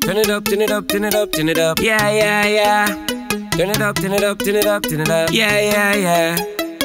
Turn it up, turn it up, turn it up, turn it up. Yeah, yeah, yeah. Turn it up, turn it up, turn it up, turn it up. Yeah, yeah, yeah.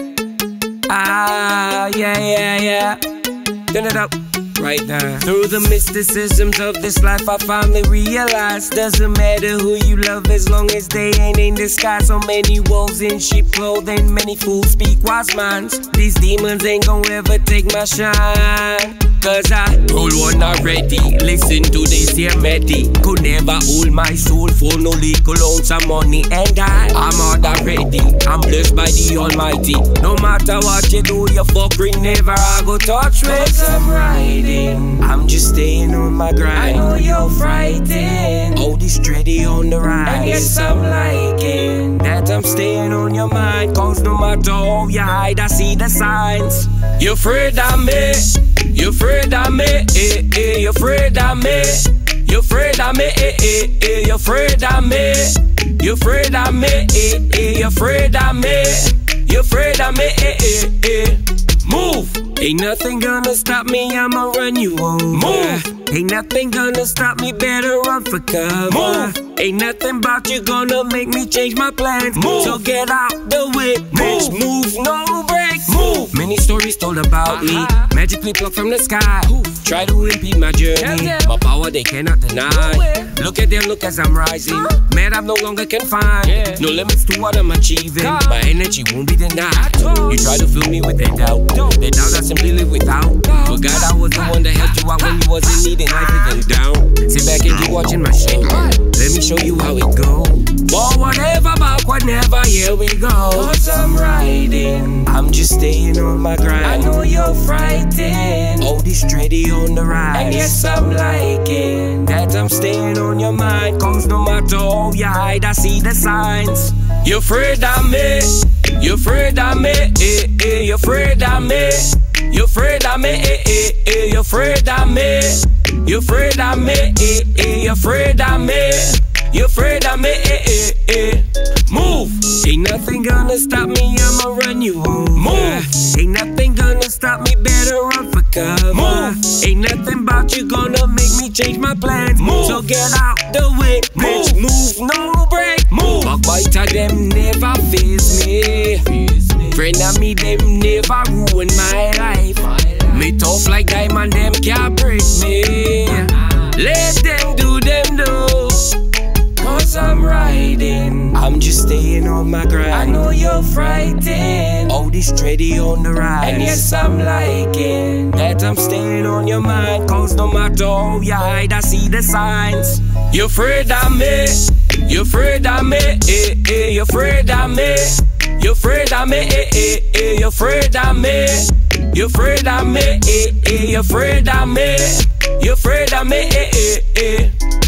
Ah, yeah, yeah, yeah. Turn it up. Right now. Through the mysticisms of this life, I finally realized doesn't matter who you love as long as they ain't in disguise. So many wolves in sheep clothing, many fools speak wise minds. These demons ain't gon' ever take my shine. Cause I roll one already. Listen to this here melody. Could never hold my soul for no little lonesome money. And I'm hard already. I'm blessed by the Almighty. No matter what you do, you fucking never I go touch me. Cause I'm riding, I'm just staying on my grind. I know you're frightened. Oh, this dready on the rise. And yes, I'm liking that I'm staying on your mind. Cause no matter how you hide, I see the signs. You're Fraid Ah Meh. You're Fraid Ah Meh, eh, eh. You're Fraid Ah Meh. You're Fraid Ah Meh, eh, eh, eh. You're Fraid Ah Meh. You're Fraid Ah Meh, eh, eh. You're Fraid Ah Meh. You're Fraid Ah Meh, eh, eh, eh. Move! Ain't nothing gonna stop me, I'ma run you over. Move! Ain't nothing gonna stop me, better run for cover. Move! Ain't nothing about you gonna make me change my plans. Move! So get out the way, bitch, move, no breaks. Move! Many stories told about me, magically plucked from the sky. Try to impede my journey, my power they cannot deny. Look at them, look as I'm rising. Man, I'm no longer confined. No limits to what I'm achieving. My energy won't be denied. You try to fill me with that doubt. The doubt I simply live without. Forgot I was the one that helped you out when you wasn't needing life even down. Sit back and keep watching my show. Let me show you how it go. Forward ever, backward never, here we go. Cause I'm riding, I'm just staying on my grind. I know you're frightened. Oh, this dready on the rise. And yes, I'm liking that I'm staying on your mind. Cause no matter how you hide, I see the signs. You're Fraid Ah Meh. You're Fraid Ah Meh, eh, eh. You're Fraid Ah Meh. You're Fraid Ah Meh, eh, eh, eh. You're Fraid Ah Meh. You're Fraid Ah Meh, eh, eh. You're Fraid Ah Meh. You're Fraid Ah Meh, eh, eh, eh. Move! Ain't nothing gonna stop me, I'ma run you over. Move! Ain't nothing gonna stop me, better run for cover. Move! Ain't nothing about you gonna make me change my plans. Move! So get out the way, bitch, move, no break. Move! Backbiter them never face me. Friend of me, them never ruin my life. Me tough like diamond, them can't break me. Let them do them do. Cause I'm riding, I'm just staying on my grind. I know you're frightened. Oh, this dready on the rise. And yes, I'm liking that I'm staying on your mind. Cause no matter how you hide, I see the signs. You're Fraid Ah Meh. You're Fraid Ah Meh, eh, eh. You're Fraid Ah Meh. You're Fraid Ah Meh, eh, eh, eh. You're Fraid Ah Meh. You're Fraid Ah Meh, eh, eh. You're Fraid Ah Meh. You're Fraid Ah Meh, eh, eh, eh.